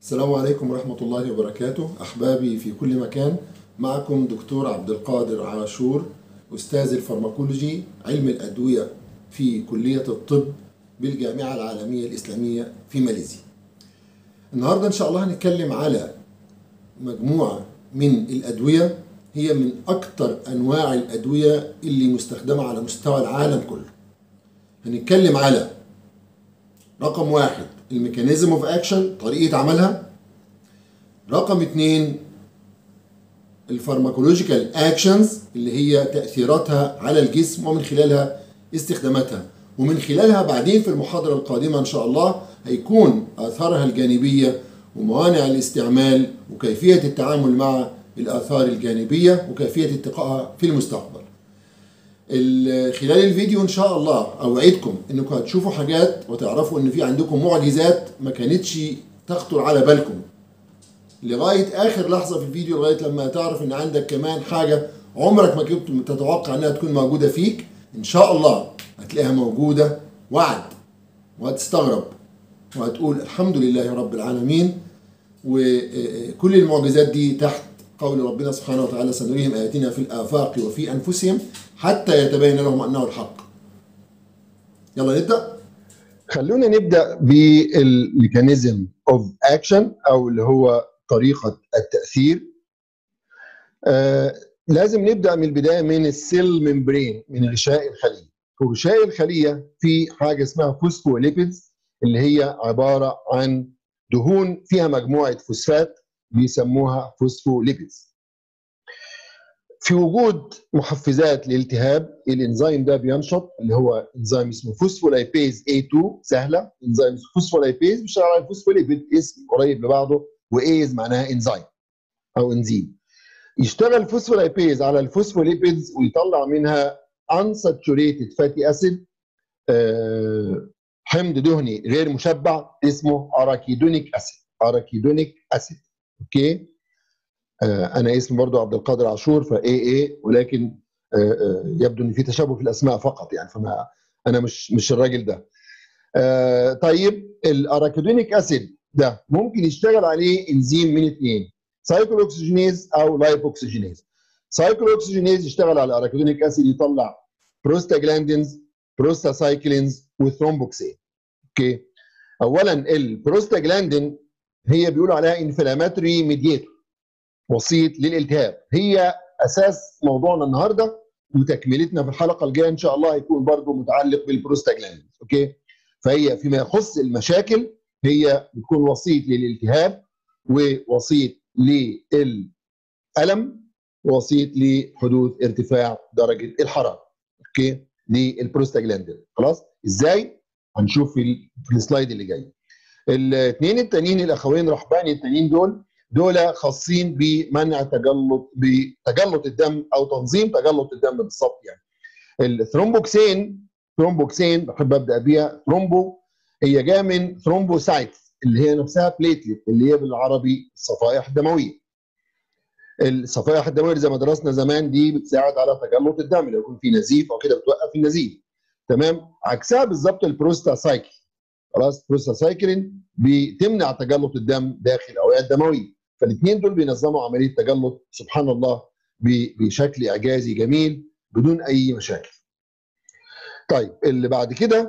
السلام عليكم ورحمة الله وبركاته. أحبابي في كل مكان، معكم دكتور عبد القادر عاشور، أستاذ الفارماكولوجي علم الأدوية في كلية الطب بالجامعة العالمية الإسلامية في ماليزيا. النهاردة إن شاء الله هنتكلم على مجموعة من الأدوية هي من أكثر أنواع الأدوية اللي مستخدمة على مستوى العالم كله. هنتكلم على رقم 1 الميكانيزم اوف اكشن، طريقة عملها. رقم 2 الفارماكولوجيكال اكشنز اللي هي تأثيراتها على الجسم ومن خلالها استخداماتها، ومن خلالها بعدين في المحاضرة القادمة ان شاء الله هيكون آثارها الجانبية وموانع الاستعمال وكيفية التعامل مع الآثار الجانبية وكيفية اتقائها في المستقبل. خلال الفيديو ان شاء الله اوعدكم انكم هتشوفوا حاجات وتعرفوا ان في عندكم معجزات ما كانتش تخطر على بالكم لغايه اخر لحظه في الفيديو، لغايه لما تعرف ان عندك كمان حاجه عمرك ما كنت تتوقع انها تكون موجوده فيك. ان شاء الله هتلاقيها موجوده، وعد، وهتستغرب وهتقول الحمد لله رب العالمين. وكل المعجزات دي تحت قول ربنا سبحانه وتعالى: سنريهم آياتنا في الآفاق وفي أنفسهم حتى يتبين لهم أنه الحق. يلا نبدأ. خلونا نبدأ بالميكانيزم اوف اكشن او اللي هو طريقة التأثير. لازم نبدأ من البداية من السيل ممبرين، من غشاء الخلية. وغشاء الخلية في حاجة اسمها فوسفوليبيدز اللي هي عبارة عن دهون فيها مجموعة فوسفات بيسموها فوسفوليبيدز. في وجود محفزات للالتهاب الانزيم ده بينشط، اللي هو انزيم اسمه فوسفولايبيز A2. سهله، انزيم اسمه فوسفولايبيز بيشتغل على الفوسفوليبيد، اسم قريب لبعضه، وايز معناها انزيم او انزيم. يشتغل فوسفولايبيز على الفوسفوليبيدز ويطلع منها unsaturated fatty acid، حمض دهني غير مشبع اسمه اراكيدونيك اسيد. اراكيدونيك اسيد، اوكي. انا اسمي برضو عبد القادر عاشور فا ولكن يبدو ان في تشابه في الاسماء فقط، يعني فما انا مش الراجل ده. طيب الاراكيدونيك اسيد ده ممكن يشتغل عليه انزيم من اثنين: سايكلوكسجينيز او لايبوكسجينيز. سايكلوكسجينيز يشتغل على الاراكيدونيك اسيد يطلع بروستاجلاندينز، بروستاسايكلينز وثرومبوكسين. اوكي. اولا البروستاجلاندين هي بيقولوا عليها انفلاماتوري ميديتور، وسيط للالتهاب. هي اساس موضوعنا النهارده، وتكملتنا في الحلقه الجايه ان شاء الله هيكون برضو متعلق بالبروستاجلاندين. اوكي. فهي فيما يخص المشاكل هي بتكون وسيط للالتهاب، ووسيط للالم، ووسيط لحدوث ارتفاع درجه الحراره. اوكي. للبروستاجلاندين. خلاص، ازاي؟ هنشوف في السلايد اللي جاي. الاثنين التانيين الاخوين رحباني التانيين دول خاصين بمنع بتجلط الدم او تنظيم تجلط الدم بالظبط. يعني ثرومبوكسين بحب ابدا بيها. ثرومبو هي جايه من ثرومبوسايتس اللي هي نفسها بليتلت، اللي هي بالعربي الصفائح الدمويه. الصفائح الدمويه زي ما درسنا زمان دي بتساعد على تجلط الدم، لو يكون في نزيف او كده بتوقف النزيف. تمام. عكسها بالظبط البروستاسايكل. خلاص، بروستاسايكلين بتمنع تجلط الدم داخل الاوعيه الدمويه. فالاثنين دول بينظموا عمليه تجلط سبحان الله بشكل اعجازي جميل بدون اي مشاكل. طيب اللي بعد كده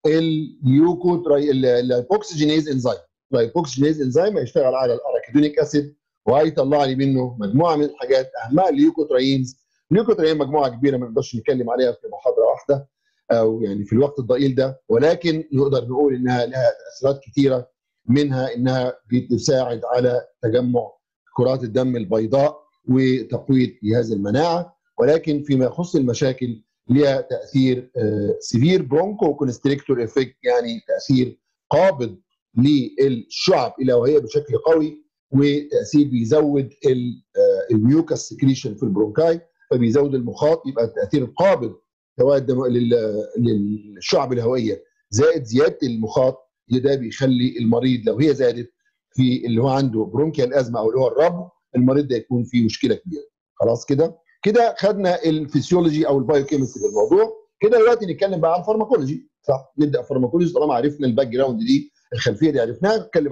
اللايبوكسجينيز انزيم. اللايبوكسجينيز انزيم هيشتغل على الاراكيدونيك اسيد وهيطلع لي منه مجموعه من الحاجات، اهمها الليوكوترينز. الليوكوترين مجموعه كبيره ما نقدرش نتكلم عليها في محاضره واحده او يعني في الوقت الضئيل ده، ولكن نقدر نقول انها لها تاثيرات كثيره، منها انها بتساعد على تجمع كرات الدم البيضاء وتقويه جهاز المناعه. ولكن فيما يخص المشاكل لها تاثير سيفير برونكو كونستريكتور افكت، يعني تاثير قابض للشعب الهوائيه بشكل قوي، وتاثير بيزود الميوكاس سكريشن في البرونكاي، فبيزود المخاط، يبقى التاثير القابض سواء للشعب الهوائيه زائد زياده المخاط، ده بيخلي المريض لو هي زادت في اللي هو عنده برونكيال ازمه او اللي هو الربو، المريض ده يكون فيه مشكله كبيره. خلاص كده خدنا الفسيولوجي او البايوكيمستري في الموضوع. كده دلوقتي نتكلم بقى عن الفارماكولوجي. صح، نبدا فارماكولوجي طالما عرفنا الباك جراوند دي، الخلفيه دي عرفناها، نتكلم على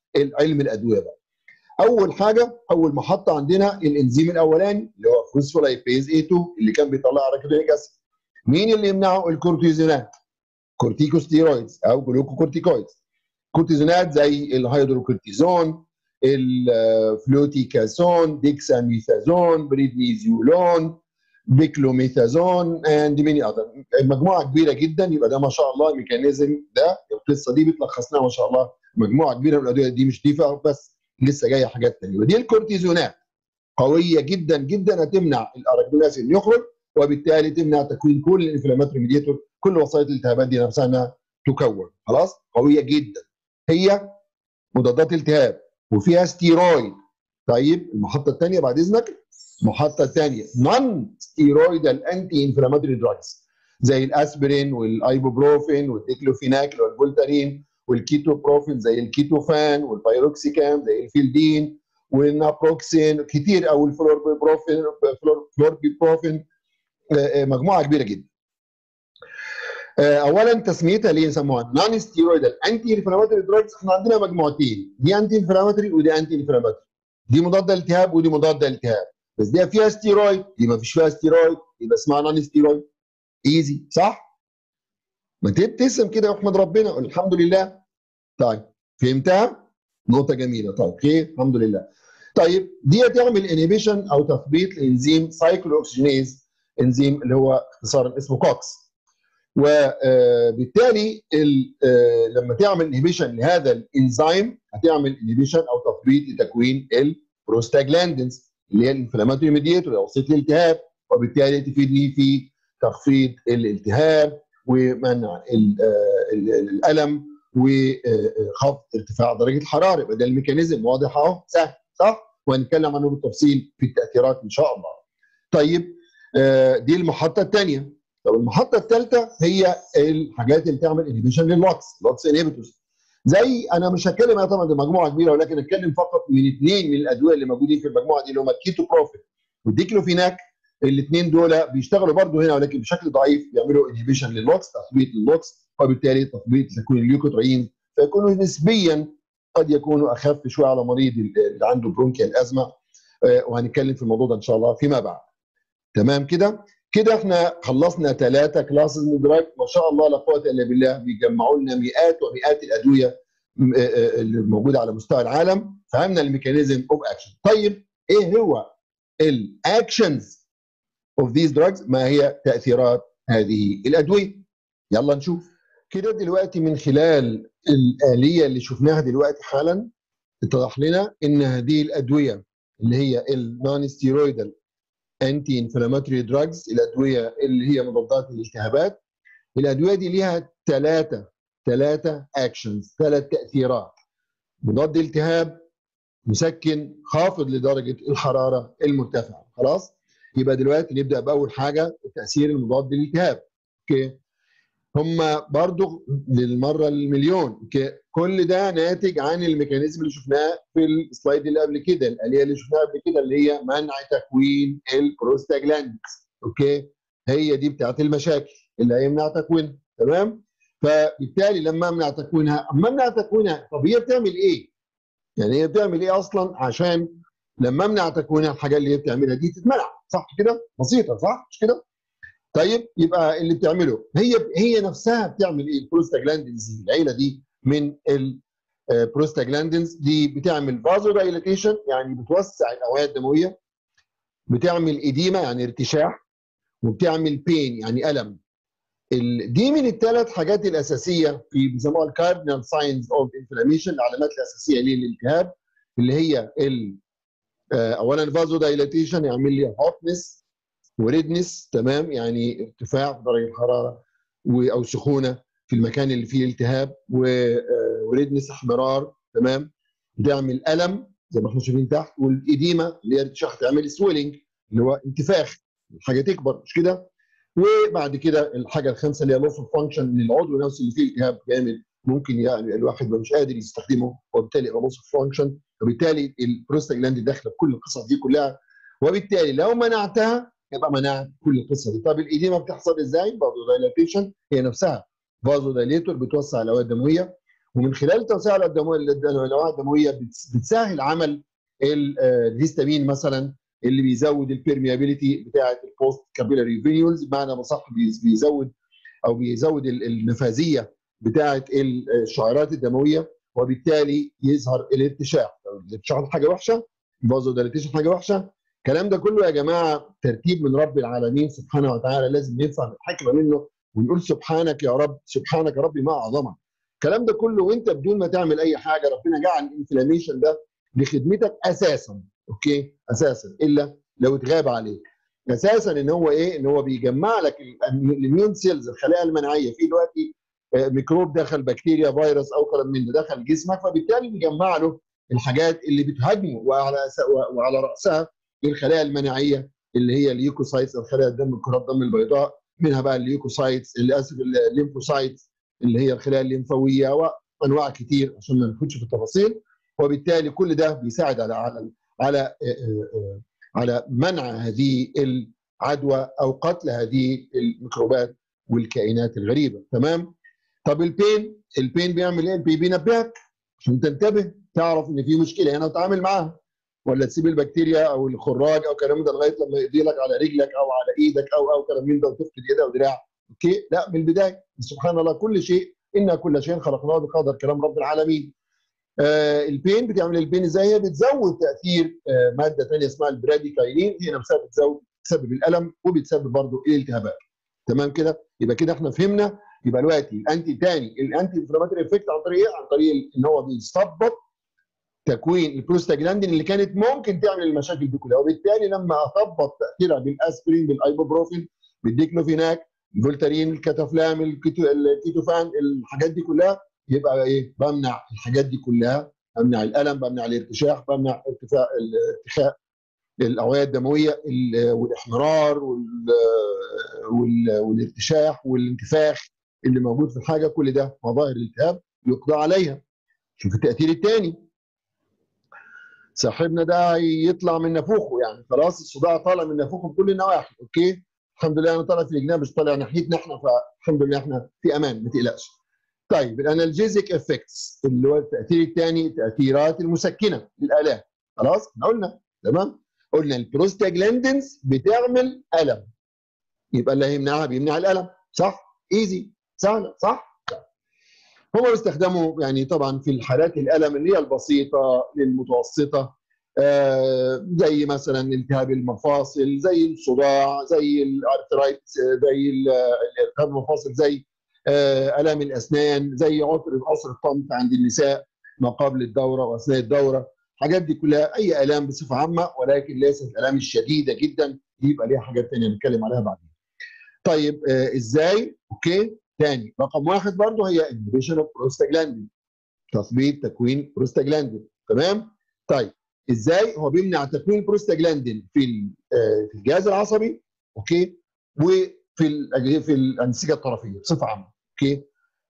علم الادويه بقى. اول حاجه، اول محطه عندنا الانزيم الاولاني اللي هو فوسفولايبيز A2 اللي كان بيطلع اراكيدونيك اسيد. مين اللي يمنعه؟ الكورتيزونات، كورتيكوستيرويدز او جلوكوكورتيكويدز. كورتيزونات زي الهيدروكورتيزون، الفلوتيكازون، ديكساميثازون، بريدنيزولون، بيكلوميثازون اند ميني اذر. مجموعه كبيره جدا. يبقى ده ما شاء الله الميكانيزم ده، القصه دي بتلخص لنا ما شاء الله مجموعه كبيره من الادويه دي. مش دي بس، لسه جايه حاجات ثانيه. ودي الكورتيزونات قويه جدا جدا، هتمنع الاراكيدونيك اسيد يخرج، وبالتالي تمنع تكوين كل الانفلاماتوري ميديتور، كل وسائط الالتهابات دي نفسها انها تكون. خلاص، قويه جدا. هي مضادات التهاب وفيها ستيرويد. طيب المحطه الثانيه بعد اذنك، المحطه الثانيه نون ستيرويدال انتي انفلاماتوري دراجز زي الاسبرين والايبوبروفين والديكلوفيناك اللي هو الفولتارين، والكيتوبروفين زي الكيتوفان، والبايروكسيكام زي الفيلدين، والنابروكسين كتير، او الفلوربيبروفين. مجموعه كبيره جدا. اولا تسميتها ليه سموها نون ستيرويدال انتي انفلاماتوري دراجز؟ احنا عندنا مجموعتين، دي انتي انفلاماتوري ودي انتي انفلاماتوري. دي مضاده التهاب ودي مضاده التهاب، بس دي فيها ستيرويد، دي ما فيش فيها ستيرويد، يبقى اسمها نون ستيرويد. ايزي صح؟ ما تبتسم كده واحمد ربنا قول الحمد لله. طيب فهمتها؟ نقطه جميله. طيب خير الحمد لله. طيب دي تعمل انهبيشن او تثبيط لانزيم سايكلو اوكسجينيز، انزيم اللي هو اختصارا اسمه كوكس. وبالتالي لما تعمل انهبيشن لهذا الانزيم هتعمل انهبيشن او تثبيط لتكوين البروستاجلاندينز اللي هي الانفلاماتوري ميديتور او وسيط الالتهاب، وبالتالي تفيدني في تخفيض الالتهاب ومنع الالم وخفض ارتفاع درجه الحراره. يبقى ده الميكانيزم واضح اهو، سهل صح؟ وهنتكلم عنه بالتفصيل في التاثيرات ان شاء الله. طيب دي المحطه الثانيه. طب المحطه الثالثه هي الحاجات اللي تعمل انهبيشن للوكس انهبيتورز. زي انا مش هتكلم طبعا دي مجموعه كبيره، ولكن اتكلم فقط من اثنين من الادويه اللي موجودين في المجموعه دي اللي هم الكيتوبروفين والديكلوفيناك. الاثنين دول بيشتغلوا برضه هنا ولكن بشكل ضعيف، بيعملوا انهبيشن للوكس، تثبيت للوكس، وبالتالي تثبيط تكوين اليوكوتريين، فيكونوا نسبيا قد يكونوا اخف شويه على مريض اللي عنده برونكيال ازمه. وهنتكلم في الموضوع ده ان شاء الله فيما بعد. تمام كده؟ كده احنا خلصنا 3 كلاسز من دراج، ما شاء الله لا قوه الا بالله، بيجمعوا لنا مئات ومئات الادويه اللي موجوده على مستوى العالم. فهمنا الميكانيزم اوف اكشن. طيب ايه هو الاكشنز اوف ذيس دراجز؟ ما هي تاثيرات هذه الادويه؟ يلا نشوف كده دلوقتي من خلال الآلية اللي شفناها دلوقتي حالا. اتضح لنا ان هذه الادويه اللي هي النون ستيرويدال انتي انفلاماتوري دراجز، الادويه اللي هي مضادات الالتهابات، الادويه دي ليها ثلاثه اكشنز، 3 تاثيرات: مضاد التهاب، مسكن، خافض لدرجه الحراره المرتفعه. خلاص؟ يبقى دلوقتي نبدا باول حاجه تاثير المضاد للالتهاب. اوكي، هم برضو للمره المليون، اوكي، كل ده ناتج عن الميكانيزم اللي شفناه في السلايد اللي قبل كده، الاليه اللي شفناها قبل كده اللي هي منع تكوين البروستاجلاندز. اوكي، هي دي بتاعت المشاكل اللي هيمنع تكوينها. تمام؟ فبالتالي لما امنع تكوينها، طب هي بتعمل ايه؟ يعني هي بتعمل ايه اصلا عشان لما امنع تكوينها الحاجه اللي هي بتعملها دي تتمنع؟ صح كده؟ بسيطه صح؟ مش كده؟ طيب يبقى اللي بتعمله هي نفسها بتعمل ايه؟ البروستاجلاندينز، العيله دي من البروستاجلاندينز دي بتعمل فازو دايليتيشن يعني بتوسع الاوعيه الدمويه، بتعمل اديمه يعني ارتشاح، وبتعمل بين يعني الم. دي من ال3 حاجات الاساسيه في بيسموها الكاردينال ساينز اوف انفلاميشن، العلامات الاساسيه للالتهاب، اللي هي اولا فازو دايليتيشن يعمل لي هوتنس وريدنس، تمام، يعني ارتفاع في درجه الحراره او سخونه في المكان اللي فيه التهاب، وريدنس احمرار، تمام، بتعمل الم زي ما احنا شايفين تحت، والاديمه اللي هي ارتشاح تعمل سويلنج اللي هو انتفاخ، الحاجه تكبر، مش كده؟ وبعد كده الحاجه الخامسه اللي هي لوس اوف فانكشن للعضو نفسه اللي فيه التهاب جامد، ممكن يعني الواحد مش قادر يستخدمه، وبالتالي يبقى لوس اوف فانكشن، وبالتالي البروستاجلاند داخله في كل القصص دي كلها، وبالتالي لو منعتها يبقى منعت كل القصه دي. طب الاديمه بتحصل ازاي؟ برضه دايلاتيشن، هي نفسها فازو دايليتور، بتوسع الاوعيه الدمويه، ومن خلال توسيع الأوعية الدموية بتسهل عمل الهيستامين مثلا اللي بيزود البيرميابيليتي بتاعه البوست كابيلاري فينيولز، بمعنى مصح بيزود النفاذيه بتاعه الشعيرات الدمويه، وبالتالي يظهر الارتشاح. الارتشاح حاجه وحشه، الفازو دايليتيشن حاجه وحشه. الكلام ده كله يا جماعه ترتيب من رب العالمين سبحانه وتعالى، لازم نفهم الحكمه منه ونقول سبحانك يا رب، سبحانك يا ربي ما اعظمك. الكلام ده كله وانت بدون ما تعمل اي حاجه، ربنا جعل الانفلاميشن ده لخدمتك اساسا، اوكي؟ اساسا الا لو اتغاب عليك. اساسا ان هو ايه؟ ان هو بيجمع لك الاميون سيلز، الخلايا المناعيه. في دلوقتي ميكروب دخل، بكتيريا، فيروس او كلام من ده دخل جسمك، فبالتالي بيجمع له الحاجات اللي بتهاجمه، وعلى راسها الخلايا المناعيه اللي هي اليوكوسايتس، الخلايا الدم، كرات الدم البيضاء، منها بقى اليوكوسايتس، الليمفوسايتس اللي هي الخلايا الليمفاويه، وانواع كتير عشان ما ندخلش في التفاصيل. وبالتالي كل ده بيساعد على على منع هذه العدوى او قتل هذه الميكروبات والكائنات الغريبه. تمام؟ طب البين بيعمل ايه؟ البين بينبهك عشان تنتبه، تعرف ان في مشكله هنا وتتعامل معاها، ولا تسيب البكتيريا او الخراج او كلام ده لغايه لما يقضي لك على رجلك او على ايدك او كلام من ده وتفقد يد او دراع. اوكي؟ لا، من البدايه. سبحان الله، كل شيء إن كل شيء خلقناه بقدر، كلام رب العالمين. البين بتعمل البين ازاي؟ هي بتزود تاثير ماده ثانيه اسمها البراديكاينين، هي نفسها بتسبب الالم وبتسبب برضه الالتهابات. تمام كده؟ يبقى كده احنا فهمنا. يبقى دلوقتي الانتي انفلاماتوري افكت عن طريق ايه؟ عن طريق ان هو بيثبط تكوين البروستاجلاندين اللي كانت ممكن تعمل المشاكل دي كلها، وبالتالي لما اثبط تاثيرها بالاسبرين، بالايبوبروفين، بالديكلوفيناك، الفولتارين، الكاتافلام، الكيتوفان، الحاجات دي كلها، يبقى ايه؟ بمنع الحاجات دي كلها، بمنع الالم، بمنع الارتشاح، بمنع ارتخاء الاوعيه الدمويه والاحمرار والارتشاح والانتفاخ اللي موجود في الحاجه. كل ده مظاهر الالتهاب يقضى عليها. شوف التاثير الثاني، صاحبنا ده يطلع من نافوخه، يعني خلاص الصداع طالع من نافوخه بكل النواحي. اوكي؟ الحمد لله انا طالع في الجناب، مش طالع ناحيتنا احنا، فالحمد لله احنا في امان، ما تقلقش. طيب الانالجيزيك افكتس اللي هو التاثير الثاني، التاثيرات المسكنه للالام. خلاص احنا قلنا، تمام؟ قلنا البروستاجلاندينز بتعمل الم، يبقى اللي هيمنعها بيمنع الالم، صح؟ ايزي، سهله، صح؟ هم بيستخدموا يعني طبعا في الحالات الالم اللي هي البسيطه للمتوسطه، زي مثلا التهاب المفاصل، زي الصداع، زي الارثرايتس، زي التهاب المفاصل، زي الام الاسنان، زي عسر الطمث عند النساء ما قبل الدوره واثناء الدوره. الحاجات دي كلها اي الام بصفه عامه، ولكن ليست الالام الشديده جدا، يبقى ليها حاجات ثانيه نتكلم عليها بعدين. طيب ازاي؟ اوكي؟ تاني رقم واحد برضه هي inhibition of prostaglandin، تثبيط تكوين بروستاجلاندين. تمام؟ طيب ازاي؟ هو بيمنع تكوين بروستاجلاندين في الجهاز العصبي، اوكي؟ وفي الانسجه الطرفيه بصفه عامه، اوكي؟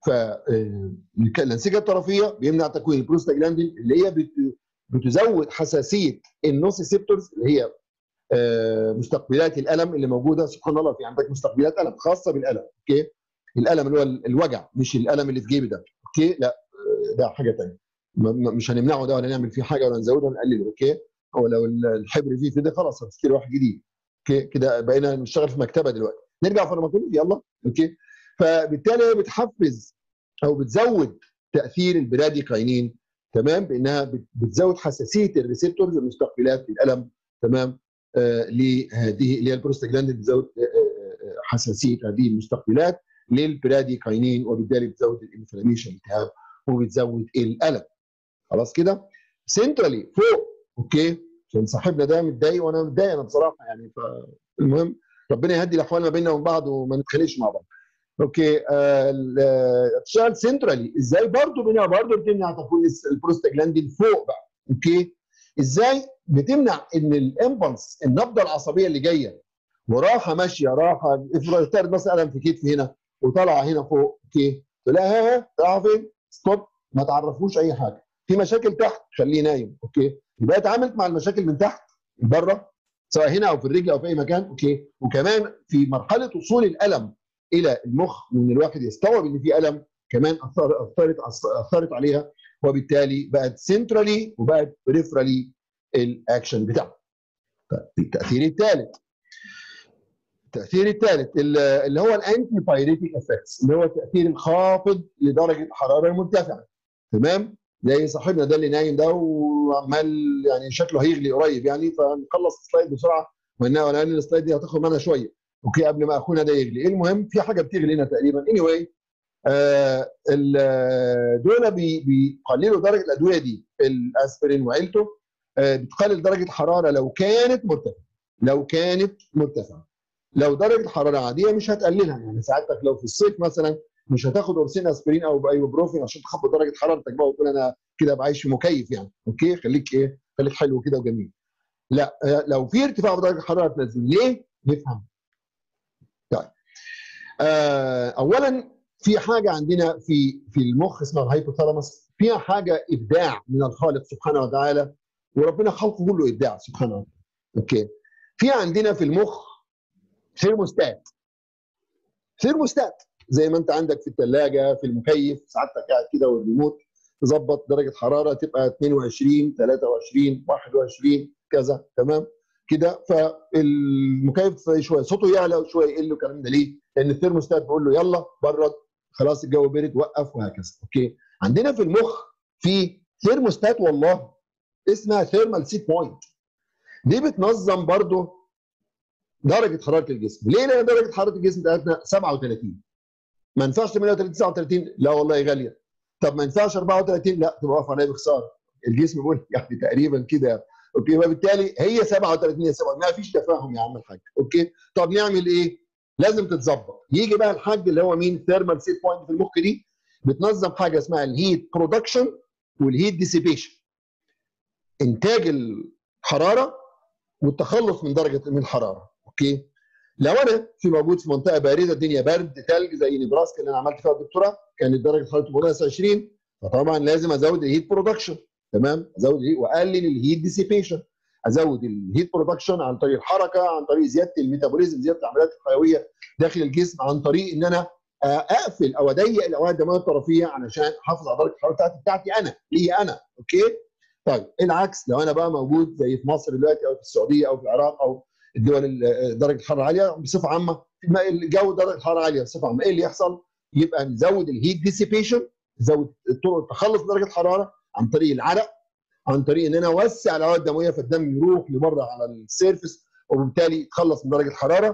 فالانسجه الطرفيه بيمنع تكوين البروستاجلاندين اللي هي بتزود حساسيه النوسيسيبتورز اللي هي مستقبلات الالم اللي موجوده. سبحان الله، في عندك مستقبلات الم خاصه بالالم، اوكي؟ الالم اللي هو الوجع، مش الالم اللي في جيبي ده، اوكي؟ لا، ده حاجه ثانيه، مش هنمنعه ده ولا نعمل فيه حاجه ولا نزوده ولا نقلله، اوكي؟ هو لو الحبر فيه في ده خلاص هتشتري واحد جديد، اوكي؟ كده بقينا نشتغل في مكتبه دلوقتي. نرجع فارماكولوجي، يلا، اوكي؟ فبالتالي هي بتحفز او بتزود تاثير البراديكاينين، تمام؟ بانها بتزود حساسيه الريسبتورز المستقبلات للالم، تمام؟ لهذه اللي هي البروستاجلاندين، بتزود حساسيه هذه المستقبلات للبراديكاينين، وبالتالي بتزود الانفلاميشن، الالتهاب، وبتزود الالم. خلاص كده؟ سنترالي فوق، اوكي؟ عشان صاحبنا ده متضايق وانا متضايق انا بصراحه يعني، فالمهم ربنا يهدي الاحوال ما بيننا وبين بعض وما نتخانقش مع بعض. اوكي؟ تشتغل سنترالي ازاي؟ برضه بتمنع تكوين البروستاجلاندين فوق بقى، اوكي؟ ازاي؟ بتمنع ان الامبلس، النبضه العصبيه اللي جايه وراحه ماشيه، راحه افترض مثلا الم في كتفي هنا وطالعه هنا فوق، اوكي؟ تلاقيها رايحه فين؟ ستوب، ما تعرفوش اي حاجه. في مشاكل تحت، خليه نايم، اوكي؟ يبقى اتعاملت مع المشاكل من تحت بره، سواء هنا او في الرجل او في اي مكان، اوكي؟ وكمان في مرحله وصول الالم الى المخ وان الواحد يستوعب ان في الم، كمان اثرت عليها، وبالتالي بقت سنترالي وبقت بريفرالي الاكشن بتاعها. التاثير الثالث اللي هو الانتي بايريتيك افكتس، اللي هو التاثير الخافض لدرجه الحراره المرتفعه. تمام؟ زي صاحبنا ده اللي نايم ده وعمال يعني شكله هيغلي قريب يعني، فنخلص السلايد بسرعه لان السلايد دي هتاخد معانا شويه اوكي قبل ما اخونا ده يغلي. المهم في حاجه بتغلي هنا تقريبا anyway. دول بيقللوا درجه الادويه دي، الاسبرين وعيلته بتقلل درجه الحراره لو كانت مرتفعه. لو درجه حراره عاديه مش هتقللها، يعني ساعتك لو في الصيف مثلا مش هتاخد قرصين اسبرين او ايبوبروفين عشان تخفض درجه حرارتك بقى وتقول انا كده ابقى عايش في مكيف يعني، اوكي خليك حلو كده وجميل. لا، لو في ارتفاع في درجه الحراره تنزل. ليه؟ نفهم. طيب اولا في حاجه عندنا في المخ اسمها الهايبوثالاموس، فيها حاجه ابداع من الخالق سبحانه وتعالى، وربنا خلقه كله ابداع سبحانه وتعالى. اوكي، في عندنا في المخ ثيرموستات زي ما انت عندك في الثلاجه في المكيف، ساعتك قاعد كده والريموت تظبط درجه حراره تبقى 22 23 21 كذا، تمام كده. فالمكيف شويه صوته يعلى وشويه يقل والكلام ده. ليه؟ لان الثيرموستات بيقول له يلا برد، خلاص الجو برد وقف، وهكذا. اوكي، عندنا في المخ في ثيرموستات والله اسمها ثيرمال سيت بوينت، دي بتنظم برضه درجه حراره الجسم. ليه؟ لان درجه حراره الجسم بتاعتنا 37. ما ينفعش 38 39، لا والله غاليه. طب ما ينفعش 34، لا تبقى واقف عليها بخساره. الجسم بيقول يعني تقريبا كده اوكي، وبالتالي هي 37 هي 7، ما فيش تفاهم يا عم الحاج. اوكي، طب نعمل ايه؟ لازم تتظبط. يجي بقى الحاج اللي هو مين؟ ثيرمال سيت بوينت في المخ دي بتنظم حاجه اسمها الهيت برودكشن والهيت ديسيبيشن، انتاج الحراره والتخلص من الحراره. اوكي، لو انا موجود في منطقه بارده، الدنيا برد ثلج زي نبراسكا اللي انا عملت فيها الدكتوراه، كانت درجه حراره ناقص 20، فطبعا لازم ازود الهيت برودكشن. تمام، ازود الهيت واقلل الهيت ديسيبيشن. ازود الهيت برودكشن عن طريق الحركه، عن طريق زياده الميتابوليزم، زياده العمليات الحيويه داخل الجسم، عن طريق ان انا اقفل او اضيق الاوعيه الدمويه الطرفيه علشان احافظ على درجه الحراره بتاعتي انا، ليا انا. اوكي، طيب العكس، لو انا بقى موجود زي في مصر دلوقتي او في السعوديه او في العراق او الدول درجه الحراره عاليه بصفه عامه، الجو درجه الحراره عاليه بصفه عامه، ايه اللي يحصل؟ يبقى نزود الهيت ديسيبيشن، نزود طرق التخلص من درجه الحراره عن طريق العرق، عن طريق ان انا اوسع الاوعيه الدمويه فالدم يروح لبره على السيرفس وبالتالي يتخلص من درجه الحراره.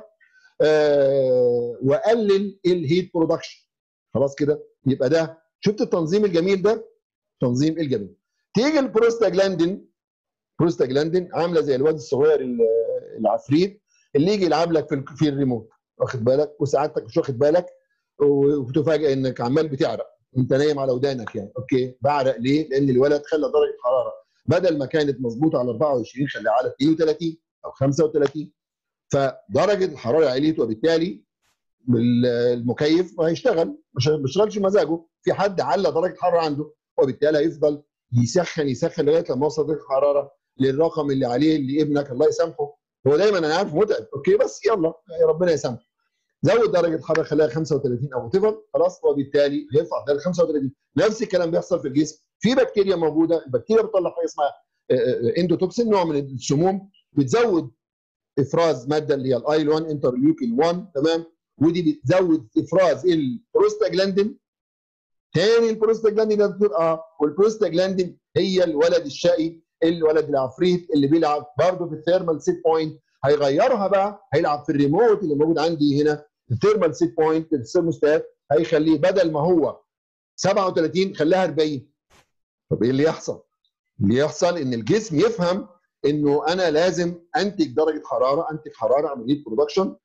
واقلل الهيت برودكشن. خلاص كده، يبقى ده شفت التنظيم الجميل ده؟ تنظيم الجميل. تيجي البروستاجلاندين عامله زي الواد الصغير العفريت اللي يجي يلعب لك في الريموت، واخد بالك، وسعادتك مش واخد بالك وتفاجئ انك عمال بتعرق انت نايم على ودانك يعني. اوكي، بعرق ليه؟ لان الولد خلى درجه الحراره بدل ما كانت مظبوطه على 24 خلاها على 32 او 35، فدرجه الحراره عليت، وبالتالي المكيف هيشتغل، مش بيشتغلش مزاجه، في حد علّى درجه الحراره عنده، وبالتالي هيفضل يسخن لغايه لما يوصل درجه الحراره للرقم اللي عليه اللي ابنك الله يسامحه. هو دايما انا عارف متعب، اوكي، بس يلا ربنا يسامحه. زود درجه الحراره خليها 35 او تفضل، خلاص، وبالتالي هيرفع درجه 35. نفس الكلام بيحصل في الجسم، في بكتيريا موجوده، البكتيريا بتطلع حاجه اسمها اندوتوكسين، نوع من السموم، بتزود افراز ماده اللي هي الايلون انترليوكين 1، تمام، ودي بتزود افراز البروستاجلاندين. تاني البروستاجلاندين ده والبروستاجلاندين هي الولد الشقي، الولد العفريت اللي بيلعب برضه في الثيرمال سيت بوينت، هيغيرها بقى، هيلعب في الريموت اللي موجود عندي هنا، الثيرمال سيت بوينت الثيرموستات، هيخليه بدل ما هو 37 خلاها 40. طب ايه اللي يحصل؟ اللي يحصل ان الجسم يفهم انه انا لازم انتج درجه حراره، عمليه برودكشن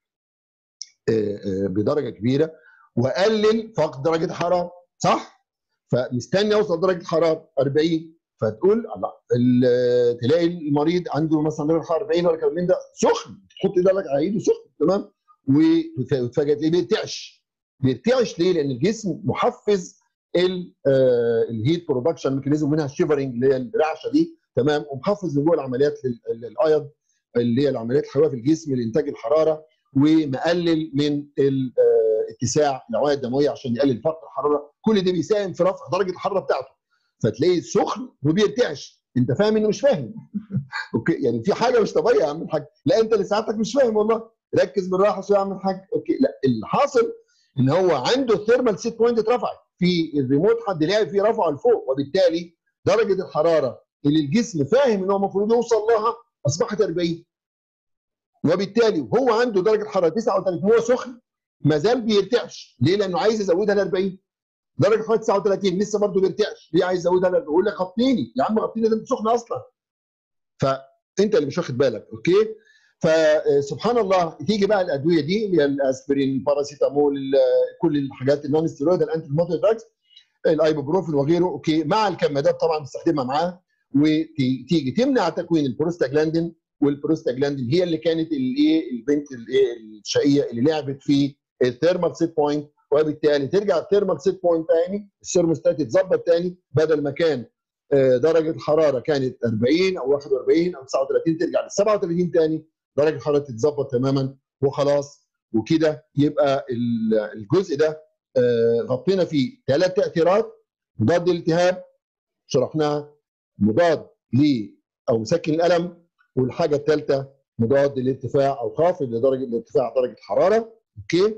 بدرجه كبيره، واقلل فقد درجه الحراره، صح؟ فمستني اوصل درجه الحراره 40، فتقول الله، تلاقي المريض عنده مثلا درجه حراره 40 ولا كمان ده سخن، تحط ايدك على ايده سخن، تمام، وتفاجئ تلاقيه بيرتعش. ليه؟ لان الجسم محفز الهيت برودكشن ميكانيزم، منها الشيفرنج اللي هي الرعشه دي، تمام، ومحفز من جوه العمليات الايض اللي هي العمليات الحيويه في الجسم لانتاج الحراره، ومقلل من اتساع الاوعيه الدمويه عشان يقلل فرق الحراره، كل ده بيساهم في رفع درجه الحراره بتاعته. فتلاقيه سخن وما بيرتعش، انت فاهم انه مش فاهم. اوكي، يعني في حاجه مش طبيعيه يا عم الحاج، لا انت اللي ساعتك مش فاهم والله، ركز بالراحه شويه يا عم الحاج. اوكي، لا اللي حاصل ان هو عنده الثيرمال سيت بوينت اترفعت في الريموت، حد لعب فيه رفعه لفوق، وبالتالي درجه الحراره اللي الجسم فاهم ان هو المفروض يوصل لها اصبحت 40، وبالتالي وهو عنده درجه حراره 39 وهو سخن ما زال بيرتعش. ليه؟ لانه عايز يزودها ل 40. درجه حراره 39 لسه برضه بيرتعش، ليه عايز يزودها ل 40؟ يقول لك غطيني يا عم، غطيني ده انت سخن اصلا. فانت اللي مش واخد بالك. اوكي، فسبحان الله تيجي بقى الادويه دي اللي هي الاسبرين، الباراسيتامول، كل الحاجات النون ستيرويد الانتي انفلاماتوري دراجز، الايبوبروفين وغيره، اوكي، مع الكمادات طبعا بتستخدمها معاه، وتيجي تمنع تكوين البروستاجلاندين. والبروستاجلاندين هي اللي كانت الايه البنت الايه الشقيه اللي لعبت في الثيرمال سيت بوينت، وبالتالي ترجع الثيرمال سيت بوينت تاني، الثيرموستات يتظبط تاني، بدل ما كان درجه الحراره كانت 40 او 41 او 39 ترجع ل 37 تاني، درجه الحراره تتظبط تماما وخلاص. وكده يبقى الجزء ده غطينا فيه 3 تاثيرات: مضاد للالتهاب شرحناها، مضاد او مسكن الالم، والحاجه الثالثه مضاد للارتفاع او خافض لدرجه الارتفاع درجه الحراره. اوكي،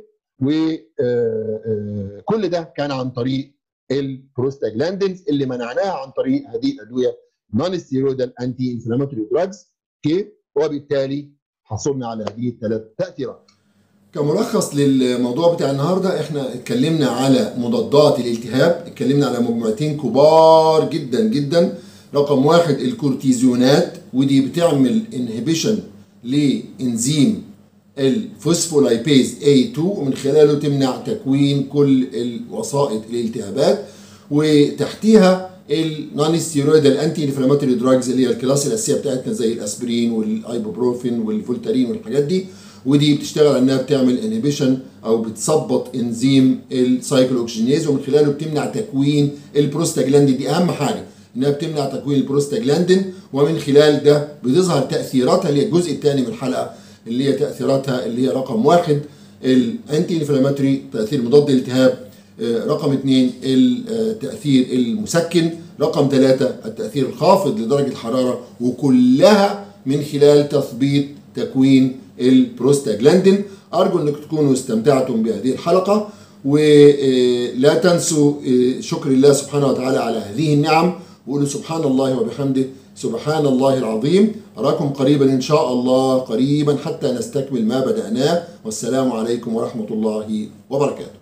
وكل ده كان عن طريق البروستاجلاندينز اللي منعناها عن طريق هذه الادويه نون ستيرويدال انتي انفلاماتوري دراجز. اوكي، وبالتالي حصلنا على هذه الثلاث تاثيرات. كملخص للموضوع بتاع النهارده، احنا اتكلمنا على مضادات الالتهاب، اتكلمنا على مجموعتين كبار جدا جدا. رقم 1 الكورتيزونات، ودي بتعمل انهبيشن لانزيم الفوسفولايبيز A2 ومن خلاله تمنع تكوين كل الوسائط الالتهابات. وتحتيها النون ستيرويدال انتي انفلاماتوري دراجز اللي هي الكلاس الاساسيه بتاعتنا زي الاسبرين والايبوبروفين والفولتارين والحاجات دي، ودي بتشتغل انها بتعمل انهبيشن او بتثبط انزيم السايكلوكسجينيز ومن خلاله بتمنع تكوين البروستاجلاندين. دي اهم حاجه، انها بتمنع تكوين البروستاجلاندين، ومن خلال ده بتظهر تاثيراتها اللي هي الجزء الثاني من الحلقه، اللي هي تاثيراتها اللي هي رقم 1 الانتي انفلاماتوري تاثير مضاد الالتهاب، رقم 2 التاثير المسكن، رقم 3 التاثير الخافض لدرجه الحراره، وكلها من خلال تثبيط تكوين البروستاجلاندين. ارجو انكم تكونوا استمتعتم بهذه الحلقه، ولا تنسوا شكر الله سبحانه وتعالى على هذه النعم، وقولوا سبحان الله وبحمده سبحان الله العظيم. أراكم قريبا إن شاء الله، قريبا حتى نستكمل ما بدأناه، والسلام عليكم ورحمة الله وبركاته.